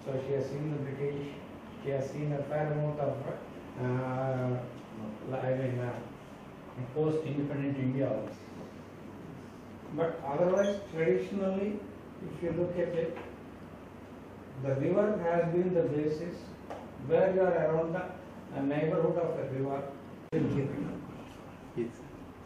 So she has seen the British, she has seen a fair amount of post-independent India also. But otherwise, traditionally, if you look at it, the river has been the basis. Where you are around the neighborhood of a river, Yes.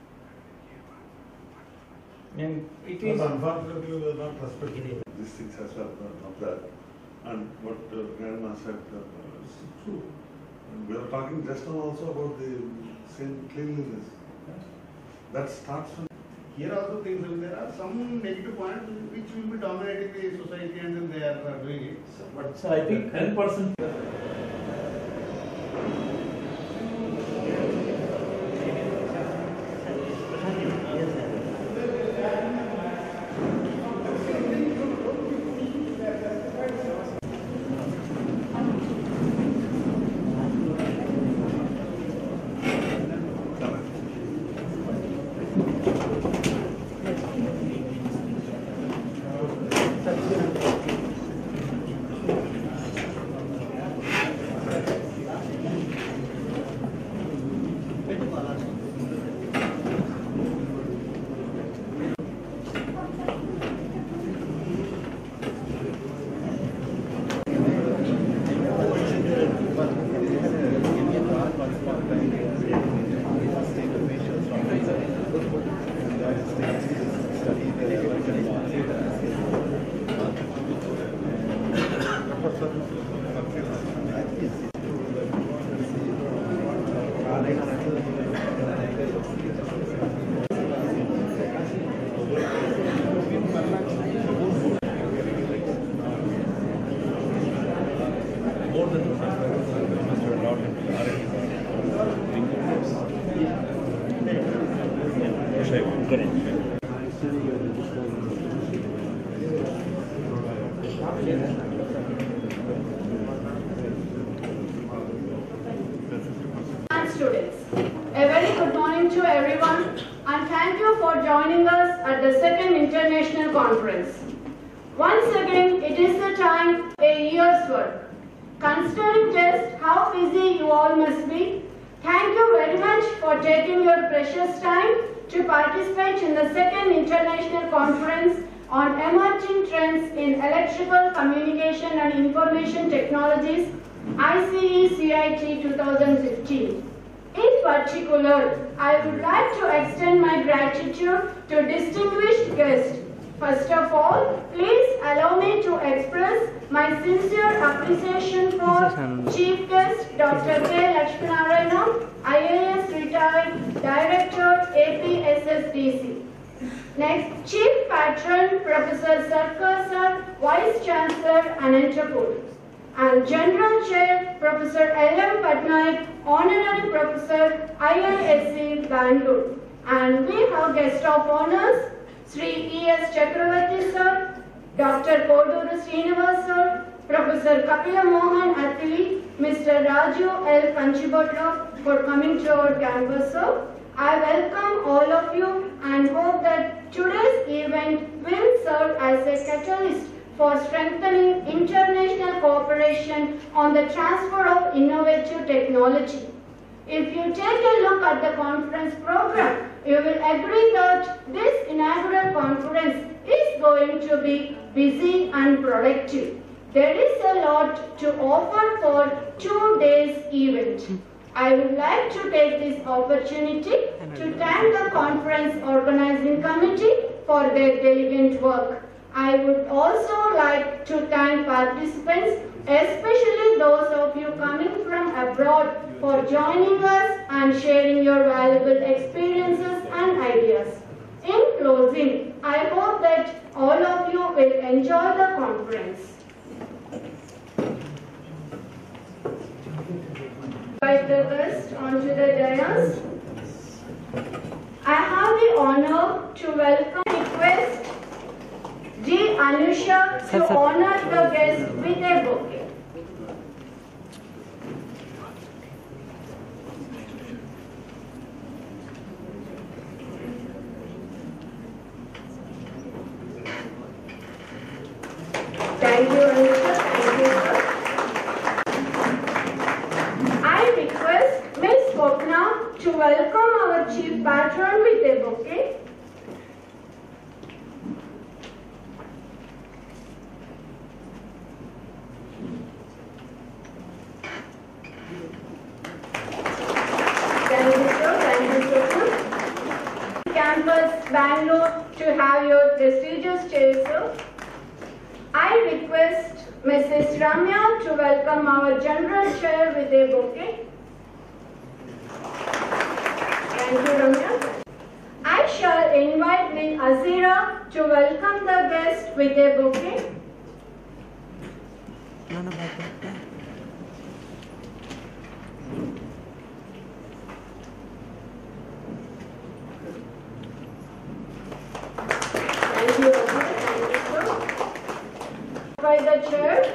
and it is. Unfortunately, we are not respecting these things as well of that. And what Grandma said, true. And we are talking just now also about the same cleanliness. That starts from. Here also things will, there are some negative points which will be dominating the society and then they are doing it. But so I think 10%. Students, a very good morning to everyone and thank you for joining us at the second international conference. Once again, it is the time, a year's work. Considering just how busy you all must be, thank you very much for taking your precious time to participate in the second international conference on emerging trends in electrical communication and information technologies, ICECIT 2015. In particular, I would like to extend my gratitude to distinguished guests. First of all, please allow me to express my sincere appreciation for Chief Guest Dr. K. Lakshminarayana, IAS retired Director, APSSDC. Next, Chief Patron Professor Sarkar Sir, Vice Chancellor, Anantapur. And General Chair Professor L.M. Patnaik, Honorary Professor, IISc, Bangalore. And we have guest of honors, Sri E.S. Chakravarti Sir, Dr. Koduru Srinivas Sir, Professor Kapila Mohan Athili, Mr. Raju L. Kanchibotla for coming to our campus, sir. I welcome all of you and hope that today's event will serve as a catalyst for strengthening international cooperation on the transfer of innovative technology. If you take a look at the conference program, you will agree that this inaugural conference is going to be busy and productive. There is a lot to offer for 2 days event. I would like to take this opportunity to thank the conference organizing committee for their diligent work. I would also like to thank participants, especially those of you coming from abroad, for joining us and sharing your valuable experiences and ideas. In closing, I hope that all of you will enjoy the conference. Invite the guest onto the dais. I have the honor to welcome request G. Anusha to honor the guest with a bouquet. Thank you, Anusha. Thank you, sir. to welcome our chief patron with a bouquet. Thank you, sir. Thank you, sir. Campus Bangalore to have your prestigious chair, sir. I request Mrs. Ramya to welcome our General Chair with a bouquet. Thank you, Ramya. I shall invite Ms. Azira to welcome the guest with a bouquet. Thank you, Azira. Thank you, sir. By the chair.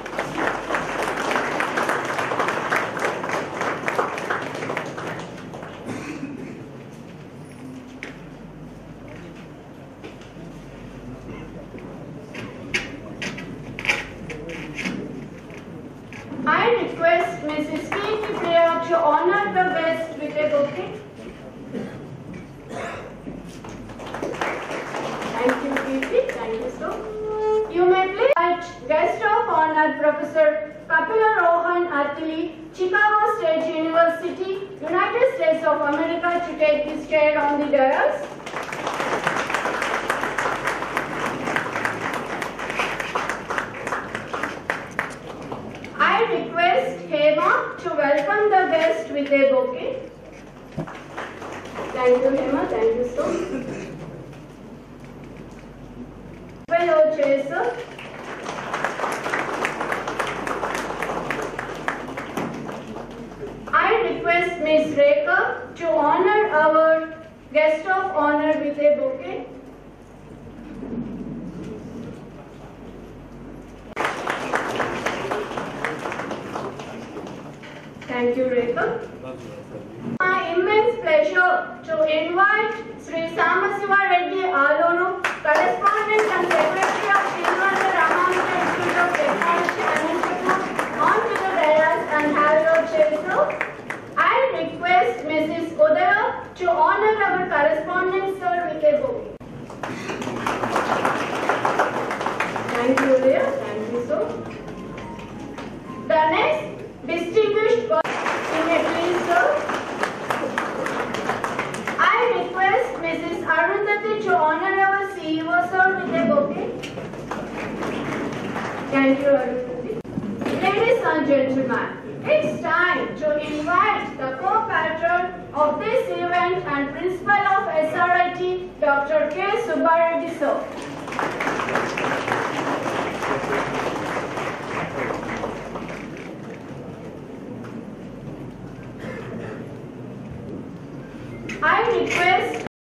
I request Mrs. K.P. Priya to honor the guest with a bouquet. Thank you, K.P. Thank you, sir. You may please invite guest of honor Professor Kapila Rohan Attili, Chicago State University, United States of America, to take his chair on the dais. I request Hema to welcome the guest with a bouquet. Thank you, Hema. Thank you, sir. Fellow chair, sir. I request Ms. Rekha to honor our guest of honor with a bouquet. Thank you, Rekha. My immense pleasure to invite Sri Samasiva Reddy Alonu, Correspondent and Secretary of Srinivasa Ramanatha Institute of Technology and Institute, onto the dais and have your chair, sir. I request Mrs. Udaya to honor our correspondent, sir, with a bouquet. Thank you, Udaya. Thank you, sir. The next distinguished person, please, sir. I request Mrs. Arundhati to honor our CEO, sir, with a bouquet. Thank you, Arundhati. Ladies and gentlemen, it's time to invite the co-patron of this event and principal of SRIT, Dr. K. Subbareddy, sir. I request